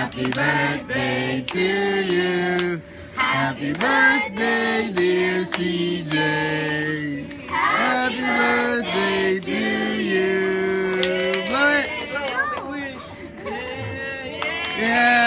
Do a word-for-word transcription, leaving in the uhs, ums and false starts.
Happy birthday to you. Happy birthday, dear C J. Happy birthday to you. Blow it. Yeah.